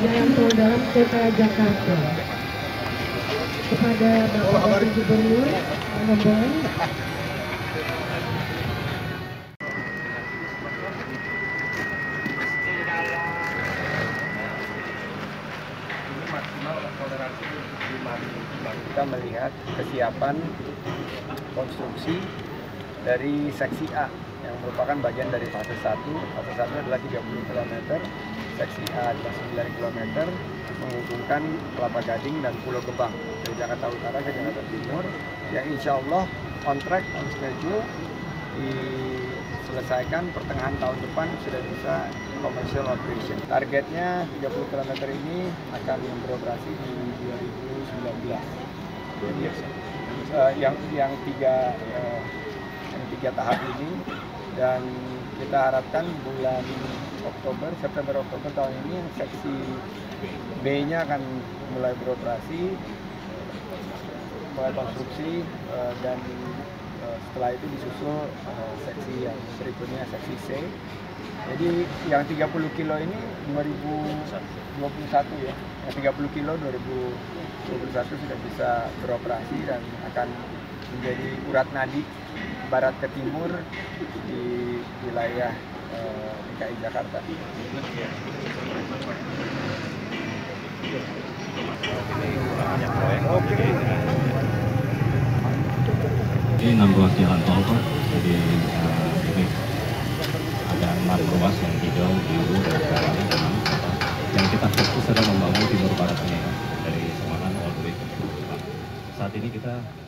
Jalan Tol Dalam Kota Jakarta. Kepada Bapak Wakil Gubernur, mohon. Kita melihat kesiapan konstruksi dari seksi A yang merupakan bagian dari fase 1. Fase 1 adalah 30 km, seksi A adalah 9 km, menghubungkan Kelapa Gading dan Pulau Gebang dari Jakarta Utara ke Jakarta Timur, yang insya Allah on track, on schedule, diselesaikan pertengahan tahun depan sudah bisa commercial operation. Targetnya 30 km ini akan beroperasi di 2019. Jadi yang tiga tahap ini, dan kita harapkan bulan September-Oktober tahun ini seksi B-nya akan mulai beroperasi, mulai konstruksi, dan setelah itu disusul seksi yang berikutnya, seksi C. Jadi yang 30 kilo ini 2021 ya, yang 30 kilo 2021 sudah bisa beroperasi dan akan menjadi urat nadi barat ke timur di wilayah DKI Jakarta. Ini 6 ruas jalan tol Pak, jadi ini ada 6 ruas yang hijau, biru, dan sekarang yang kita fokus adalah membangun timur barat ini dari Semarang all the way ke Jakarta. Saat ini kita